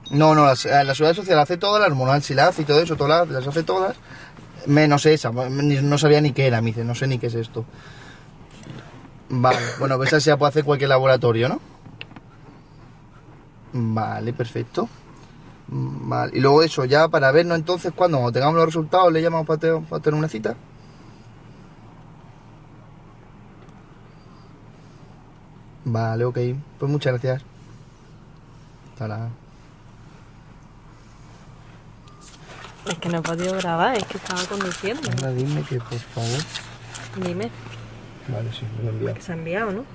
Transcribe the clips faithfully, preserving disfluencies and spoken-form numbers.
No, no, la, la seguridad social hace todas, la hormonal sí la hace y todo eso, todas las, las hace todas, menos esa, no sabía ni qué era, me dice, no sé ni qué es esto. Vale, bueno, pues esa se puede hacer cualquier laboratorio, ¿no? Vale, perfecto. Vale, y luego eso, ya para vernos entonces, cuando tengamos los resultados, le llamamos para, te, para tener una cita. Vale, ok, pues muchas gracias. Hasta la... Es que no he podido grabar, es que estaba conduciendo. Ahora dime que por favor. Dime. Vale, sí, me lo he enviado. Que se ha enviado, ¿no?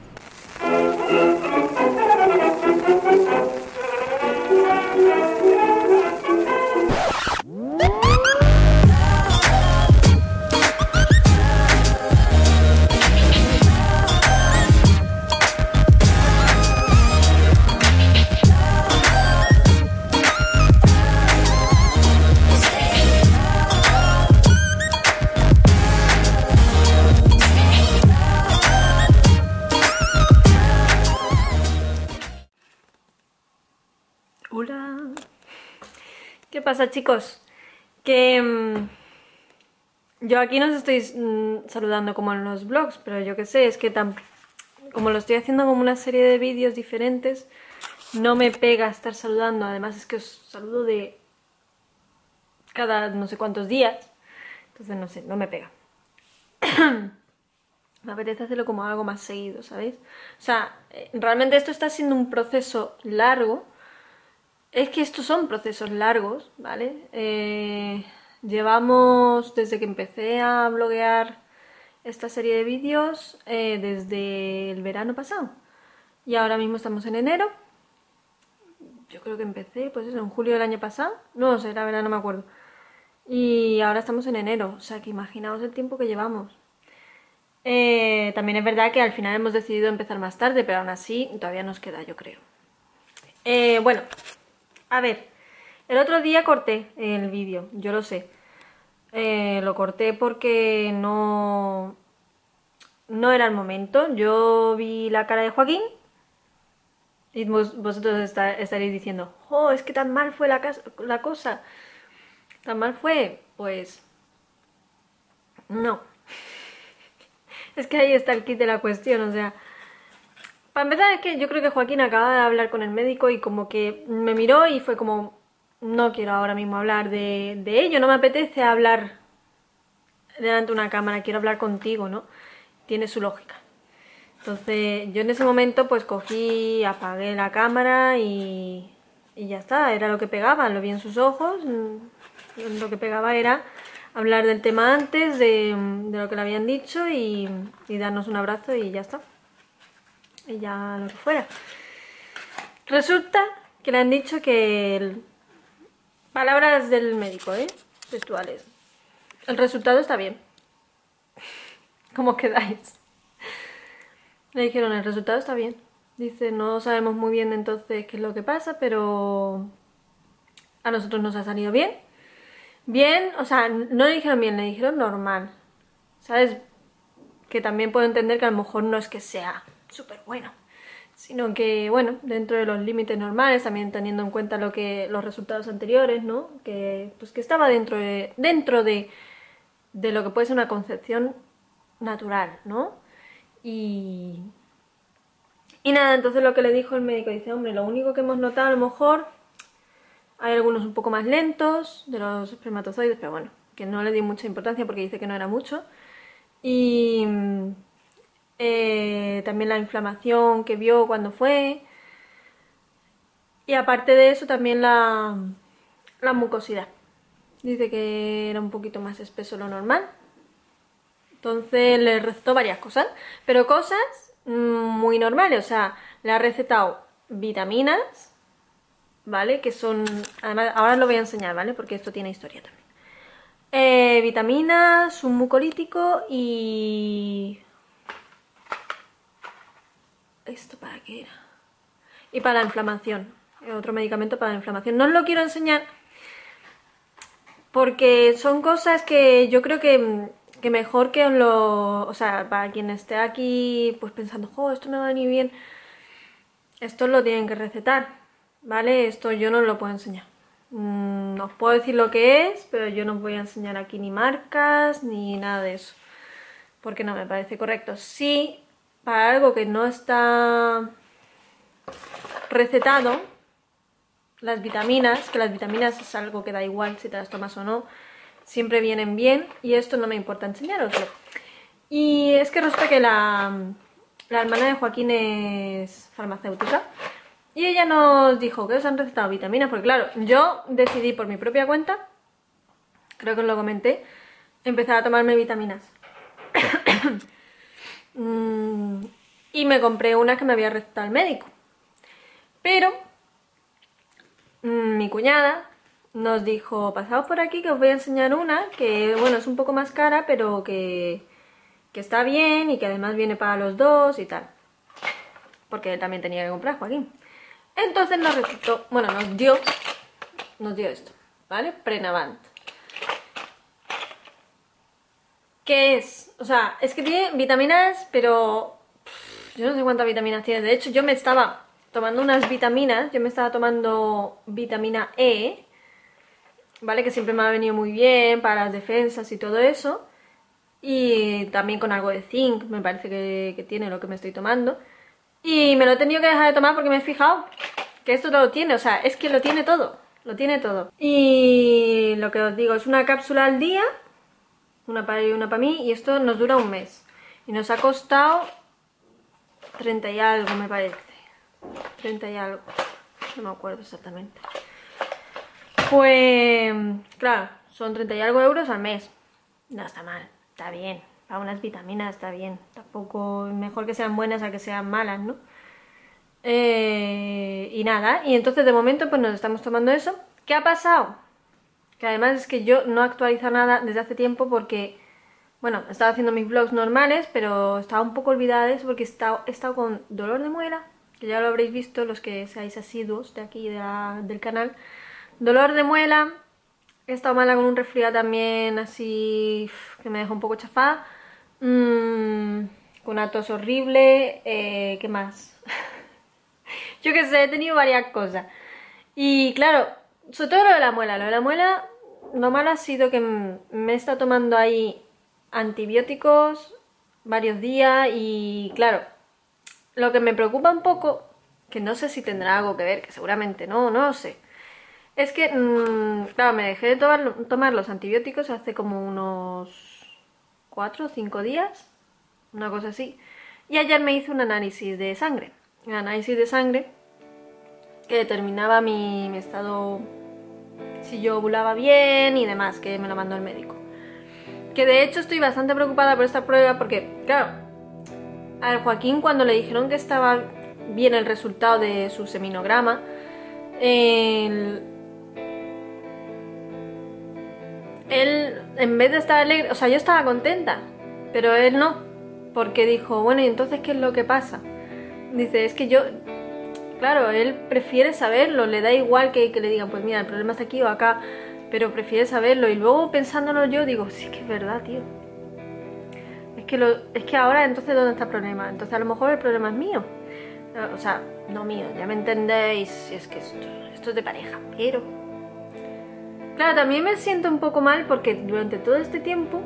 Hola. ¿Qué pasa, chicos? Que mmm, yo aquí no os estoy mmm, saludando como en los vlogs, pero yo qué sé, es que tan, como lo estoy haciendo como una serie de vídeos diferentes, no me pega estar saludando. Además es que os saludo de cada no sé cuántos días, entonces no sé, no me pega. Me apetece hacerlo como algo más seguido, ¿sabéis? O sea, realmente esto está siendo un proceso largo. Es que estos son procesos largos, ¿vale? Eh, llevamos, desde que empecé a bloguear esta serie de vídeos, eh, desde el verano pasado. Y ahora mismo estamos en enero. Yo creo que empecé, pues eso, en julio del año pasado. No sé, la verdad no me acuerdo. Y ahora estamos en enero, o sea que imaginaos el tiempo que llevamos. Eh, también es verdad que al final hemos decidido empezar más tarde, pero aún así todavía nos queda, yo creo. Eh, bueno... A ver, el otro día corté el vídeo, yo lo sé. Eh, lo corté porque no, no era el momento. Yo vi la cara de Joaquín y vos, vosotros está, estaréis diciendo, oh, es que tan mal fue la, la cosa. ¿Tan mal fue? Pues no. Es que ahí está el kit de la cuestión, o sea... Para empezar, es que yo creo que Joaquín acaba de hablar con el médico y como que me miró y fue como, no quiero ahora mismo hablar de, de ello, no me apetece hablar delante de una cámara, quiero hablar contigo, ¿no? Tiene su lógica. Entonces yo en ese momento pues cogí, apagué la cámara y, y ya está, era lo que pegaba, lo vi en sus ojos, lo que pegaba era hablar del tema antes, de, de lo que le habían dicho y, y darnos un abrazo y ya está. Y ya lo que fuera. Resulta que le han dicho que... El... Palabras del médico, ¿eh? Textuales. El resultado está bien. ¿Cómo quedáis? Le dijeron, el resultado está bien. Dice, no sabemos muy bien entonces qué es lo que pasa, pero... A nosotros nos ha salido bien. Bien, o sea, no le dijeron bien, le dijeron normal. ¿Sabes? Que también puedo entender que a lo mejor no es que sea... súper bueno, sino que, bueno, dentro de los límites normales, también teniendo en cuenta lo que los resultados anteriores, ¿no? Que, pues que estaba dentro de, dentro de, de lo que puede ser una concepción natural, ¿no? Y, y nada, entonces lo que le dijo el médico, dice, hombre, lo único que hemos notado a lo mejor, hay algunos un poco más lentos de los espermatozoides, pero bueno, que no le di mucha importancia porque dice que no era mucho, y... Eh, también la inflamación que vio cuando fue y aparte de eso también la, la mucosidad. Dice que era un poquito más espeso de lo normal, entonces le recetó varias cosas, pero cosas muy normales, o sea, le ha recetado vitaminas, ¿vale? Que son, además ahora os lo voy a enseñar, ¿vale? Porque esto tiene historia también. Eh, vitaminas, un mucolítico y... ¿Esto para qué era? Y para la inflamación. Otro medicamento para la inflamación. No os lo quiero enseñar porque son cosas que yo creo que, que mejor que os lo... O sea, para quien esté aquí pues pensando, jo, esto no va ni bien, esto lo tienen que recetar, ¿vale? Esto yo no lo puedo enseñar. Mm, os puedo decir lo que es, pero yo no os voy a enseñar aquí ni marcas ni nada de eso, porque no me parece correcto. Sí, para algo que no está recetado, las vitaminas, que las vitaminas es algo que da igual si te las tomas o no, siempre vienen bien y esto no me importa enseñaroslo. Y es que resulta que la, la hermana de Joaquín es farmacéutica y ella nos dijo que os han recetado vitaminas, porque claro, yo decidí por mi propia cuenta, creo que os lo comenté, empezar a tomarme vitaminas. mm, y me compré una que me había recetado el médico. Pero mmm, mi cuñada nos dijo, pasaos por aquí que os voy a enseñar una que, bueno, es un poco más cara, pero que, que está bien y que además viene para los dos y tal. Porque él también tenía que comprar, Joaquín. Entonces nos recetó, bueno, nos dio, nos dio esto, ¿vale? Prenavant. ¿Qué es? O sea, es que tiene vitaminas, pero pff, yo no sé cuántas vitaminas tiene. De hecho, yo me estaba tomando unas vitaminas, yo me estaba tomando vitamina E, ¿vale? Que siempre me ha venido muy bien para las defensas y todo eso. Y también con algo de zinc, me parece que, que tiene lo que me estoy tomando. Y me lo he tenido que dejar de tomar porque me he fijado que esto lo tiene, o sea, es que lo tiene todo, lo tiene todo. Y lo que os digo, es una cápsula al día, una para él y una para mí, y esto nos dura un mes. Y nos ha costado treinta y algo, me parece. treinta y algo, no me acuerdo exactamente. Pues, claro, son treinta y algo euros al mes. No está mal, está bien. Para unas vitaminas está bien. Tampoco mejor que sean buenas a que sean malas, ¿no? Eh, y nada, y entonces de momento pues nos estamos tomando eso. ¿Qué ha pasado? Que además es que yo no actualizo nada desde hace tiempo porque, bueno, estaba haciendo mis vlogs normales, pero estaba un poco olvidada de eso porque he estado, he estado con dolor de muela, que ya lo habréis visto los que seáis asiduos de aquí de la, del canal. Dolor de muela, he estado mala con un resfriado también así que me dejó un poco chafada, mm, con una tos horrible, eh, ¿qué más? Yo qué sé, he tenido varias cosas. Y claro, sobre todo lo de la muela. Lo de la muela, lo malo ha sido que me he estado tomando ahí antibióticos varios días y claro, lo que me preocupa un poco, que no sé si tendrá algo que ver, que seguramente no, no lo sé, es que, mmm, claro, me dejé de tomar, tomar los antibióticos hace como unos cuatro o cinco días, una cosa así, y ayer me hice un análisis de sangre, un análisis de sangre que determinaba mi, mi estado, si yo ovulaba bien y demás, que me lo mandó el médico. Que de hecho estoy bastante preocupada por esta prueba porque, claro, al Joaquín cuando le dijeron que estaba bien el resultado de su seminograma, él, él en vez de estar alegre, o sea, yo estaba contenta, pero él no, porque dijo, bueno, ¿y entonces qué es lo que pasa? Dice, es que yo... Claro, él prefiere saberlo, le da igual que, que le digan, pues mira, el problema está aquí o acá, pero prefiere saberlo. Y luego pensándolo yo digo, sí que es verdad, tío. Es que, lo, es que ahora entonces ¿dónde está el problema? Entonces a lo mejor el problema es mío. O sea, no mío, ya me entendéis, si es que esto, esto es de pareja, pero... Claro, también me siento un poco mal porque durante todo este tiempo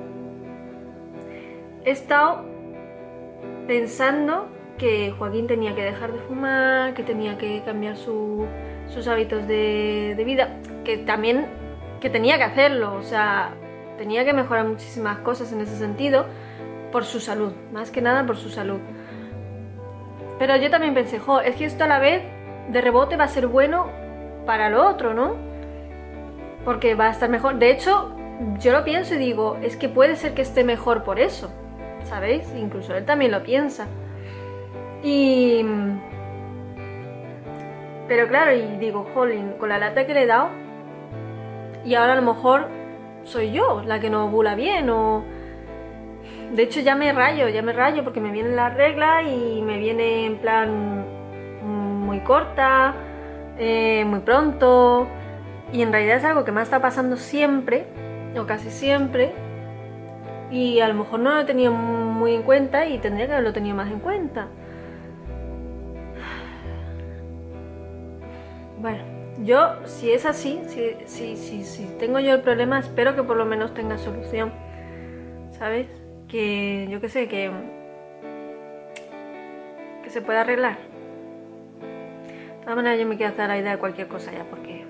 he estado pensando que Joaquín tenía que dejar de fumar, que tenía que cambiar su, sus hábitos de, de vida, que también que tenía que hacerlo, o sea, tenía que mejorar muchísimas cosas en ese sentido, por su salud, más que nada por su salud. Pero yo también pensé, jo, es que esto a la vez, de rebote, va a ser bueno para lo otro, ¿no? Porque va a estar mejor. De hecho, yo lo pienso y digo, es que puede ser que esté mejor por eso, ¿sabéis? Incluso él también lo piensa. Y... Pero claro, y digo, jolín, con la lata que le he dado, y ahora a lo mejor soy yo la que no ovula bien, o... De hecho ya me rayo, ya me rayo porque me viene la regla y me viene en plan muy corta, eh, muy pronto, y en realidad es algo que me está pasando siempre, o casi siempre, y a lo mejor no lo he tenido muy en cuenta y tendría que haberlo tenido más en cuenta. Bueno, yo, si es así, si, si, si, si tengo yo el problema, espero que por lo menos tenga solución, ¿sabes? Que, yo qué sé, que, que se pueda arreglar. De todas maneras, yo me quiero hacer la idea de cualquier cosa ya, porque...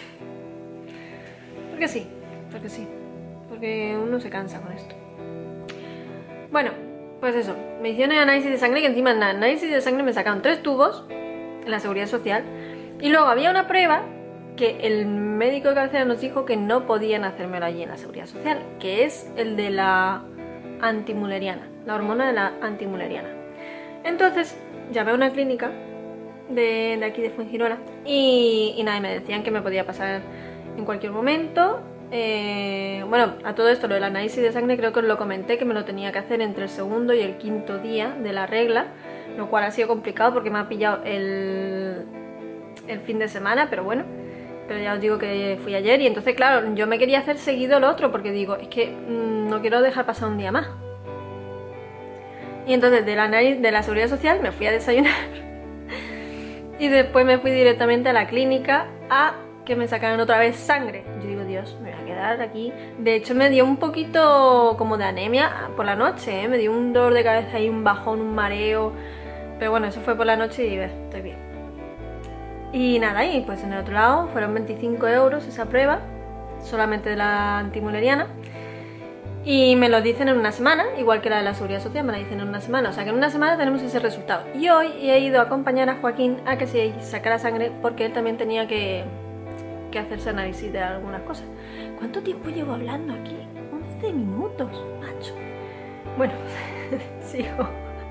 Porque sí, porque sí, porque uno se cansa con esto. Bueno, pues eso, me hicieron el análisis de sangre, que encima en el análisis de sangre me sacaron tres tubos en la Seguridad Social. Y luego había una prueba que el médico de cabecera nos dijo que no podían hacérmelo allí en la Seguridad Social, que es el de la antimuleriana, la hormona de la antimuleriana. Entonces llamé a una clínica de, de aquí de Fuengirola y, y nada, me decían que me podía pasar en cualquier momento. Eh, bueno, a todo esto, lo del análisis de sangre creo que os lo comenté, que me lo tenía que hacer entre el segundo y el quinto día de la regla, lo cual ha sido complicado porque me ha pillado el... el fin de semana, pero bueno, pero ya os digo que fui ayer y entonces claro, yo me quería hacer seguido el otro porque digo, es que mmm, no quiero dejar pasar un día más. Y entonces de la, de la Seguridad Social me fui a desayunar y después me fui directamente a la clínica a que me sacaran otra vez sangre. Yo digo, Dios, me voy a quedar aquí. De hecho me dio un poquito como de anemia por la noche, ¿eh? Me dio un dolor de cabeza y un bajón, un mareo, pero bueno, eso fue por la noche y ve, estoy bien. Y nada, y pues en el otro lado fueron veinticinco euros esa prueba, solamente de la antimuleriana. Y me lo dicen en una semana, igual que la de la Seguridad Social, me la dicen en una semana. O sea que en una semana tenemos ese resultado. Y hoy he ido a acompañar a Joaquín a que se sacara sangre porque él también tenía que, que hacerse análisis de algunas cosas. ¿Cuánto tiempo llevo hablando aquí? once minutos, macho. Bueno, sigo.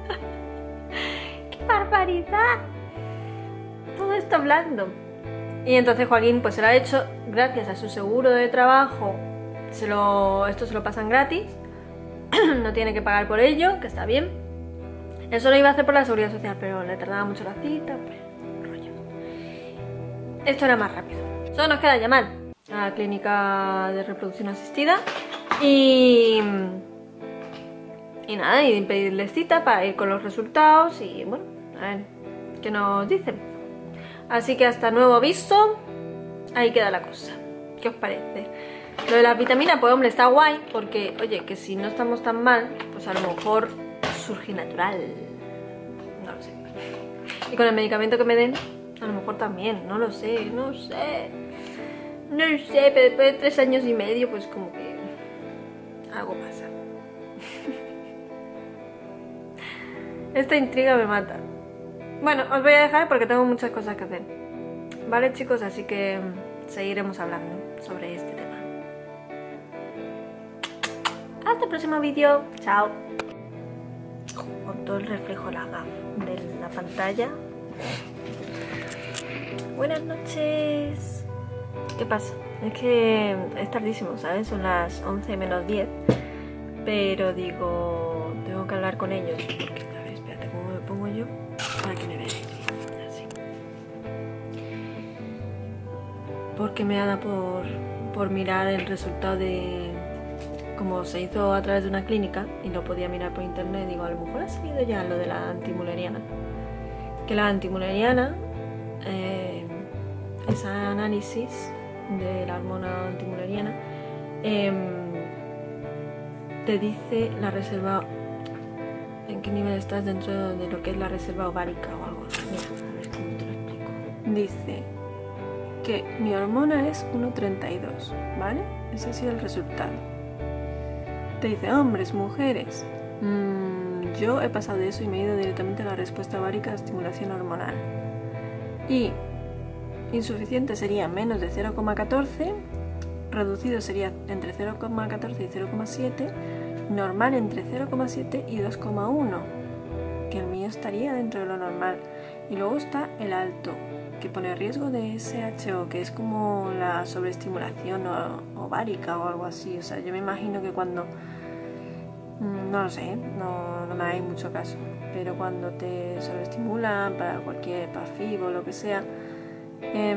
¡Qué barbaridad! Todo esto hablando. Y entonces Joaquín pues se lo ha hecho gracias a su seguro de trabajo. Se lo, esto se lo pasan gratis. No tiene que pagar por ello, que está bien. Eso lo iba a hacer por la Seguridad Social, pero le tardaba mucho la cita, pues, rollo. Esto era más rápido. Solo nos queda llamar a la clínica de reproducción asistida y... Y nada, y pedirles cita para ir con los resultados y bueno, a ver qué nos dicen. Así que hasta nuevo aviso, ahí queda la cosa. ¿Qué os parece? Lo de las vitaminas, pues hombre, está guay, porque, oye, que si no estamos tan mal, pues a lo mejor surge natural. No lo sé. Y con el medicamento que me den, a lo mejor también, no lo sé, no sé. No sé, pero después de tres años y medio, pues como que algo pasa. Esta intriga me mata. Bueno, os voy a dejar porque tengo muchas cosas que hacer. Vale, chicos, así que seguiremos hablando sobre este tema. Hasta el próximo vídeo. Chao. Con todo el reflejo de la, de la pantalla. Buenas noches. ¿Qué pasa? Es que es tardísimo, ¿sabes? Son las once menos diez. Pero digo, tengo que hablar con ellos. Porque, a ver, espérate, ¿cómo me pongo yo? Para que me vean. Así. Porque me da por, por mirar el resultado de... Como se hizo a través de una clínica y lo podía mirar por internet, digo, a lo mejor ha salido ya lo de la antimuleriana. Que la antimuleriana, eh, ese análisis de la hormona antimuleriana, eh, te dice la reserva, en qué nivel estás dentro de lo que es la reserva ovárica o algo así. Mira, a ver cómo te lo explico. Dice que mi hormona es uno treinta y dos, ¿vale? Ese ha sido el resultado. Te dice hombres, mujeres. Mm, yo he pasado de eso y me he ido directamente a la respuesta ovárica de estimulación hormonal. Y insuficiente sería menos de cero coma catorce, reducido sería entre cero coma catorce y cero coma siete, normal entre cero coma siete y dos coma uno, que el mío estaría dentro de lo normal. Y luego está el alto, que pone riesgo de ese hache o, que es como la sobreestimulación ovárica o algo así. O sea, yo me imagino que cuando... No lo sé, no, no me hagáis mucho caso, pero cuando te sobreestimulan para cualquier PAFIB o lo que sea, eh,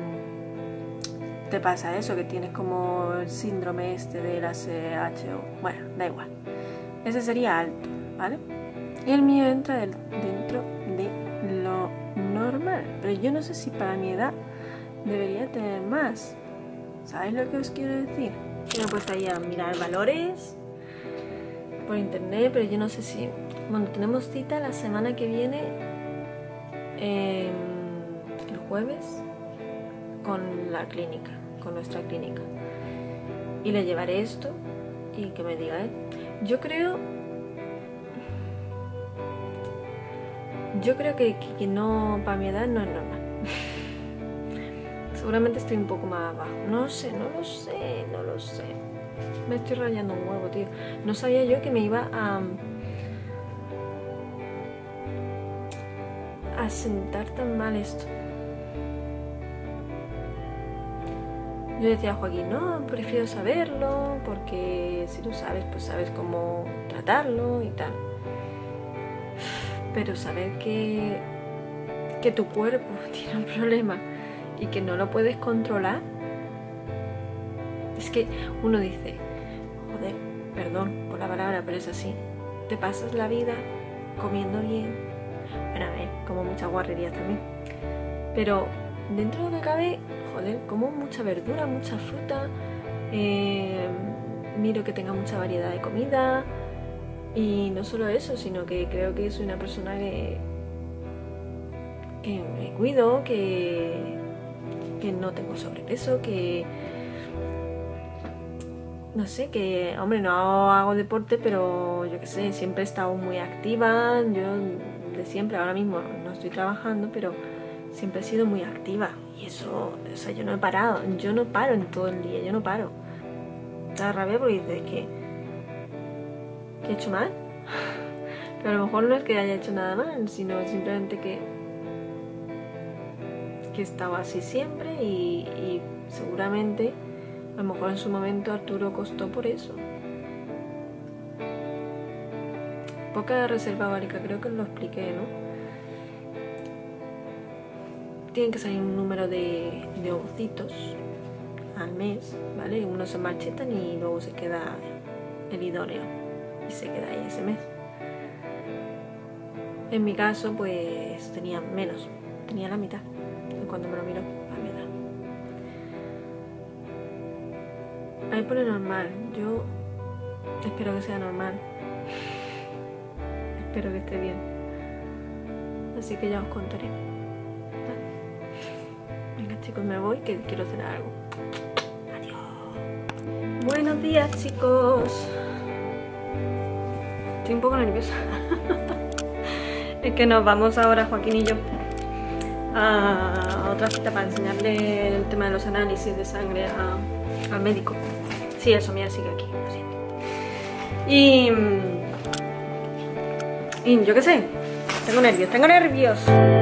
te pasa eso, que tienes como el síndrome este del H H O. Bueno, da igual. Ese sería alto, ¿vale? Y el mío entra del, dentro de lo normal, pero yo no sé si para mi edad debería tener más. ¿Sabéis lo que os quiero decir? Me he puesto ahí a mirar valores por internet, pero yo no sé si... Bueno, tenemos cita la semana que viene, eh, el jueves, con la clínica, con nuestra clínica. Y le llevaré esto y que me diga él. Yo creo... Yo creo que, que, que no, para mi edad no es normal. Seguramente estoy un poco más abajo. No lo sé, no lo sé, no lo sé. Me estoy rayando un huevo, tío. No sabía yo que me iba a... a sentar tan mal esto. Yo decía a Joaquín, no, prefiero saberlo, porque si lo sabes, pues sabes cómo tratarlo y tal. Pero saber que, que tu cuerpo tiene un problema y que no lo puedes controlar, es que uno dice, joder, perdón por la palabra, pero es así, te pasas la vida comiendo bien, bueno, a ver, como muchas guarrerías también, pero dentro de lo que cabe, joder, como mucha verdura, mucha fruta, eh, miro que tenga mucha variedad de comida, y no solo eso, sino que creo que soy una persona que, que me cuido, que, que no tengo sobrepeso, que no sé, que hombre, no hago deporte, pero yo qué sé, siempre he estado muy activa, yo de siempre, ahora mismo no estoy trabajando, pero siempre he sido muy activa y eso, o sea, yo no he parado, yo no paro en todo el día, yo no paro. Da rabia porque dices que ¿qué he hecho mal? Pero a lo mejor no es que haya hecho nada mal, sino simplemente que que estaba así siempre y, y seguramente a lo mejor en su momento Arturo costó por eso. Poca reserva ovárica, creo que lo expliqué, ¿no? Tienen que salir un número de, de ovocitos al mes, ¿vale? Unos se marchitan y luego se queda el idóneo y se queda ahí ese mes. En mi caso, pues tenía menos, tenía la mitad cuando me lo miró a mi edad. Ahí pone normal, yo espero que sea normal, espero que esté bien, así que ya os contaré. ¿Vale? Venga chicos, me voy que quiero cenar algo. Adiós. Buenos días chicos. Estoy un poco nerviosa. Es que nos vamos ahora, Joaquín y yo, a otra cita para enseñarle el tema de los análisis de sangre a, al médico. Sí, eso, mira, sigue aquí, lo siento. Y, y yo qué sé, tengo nervios, tengo nervios.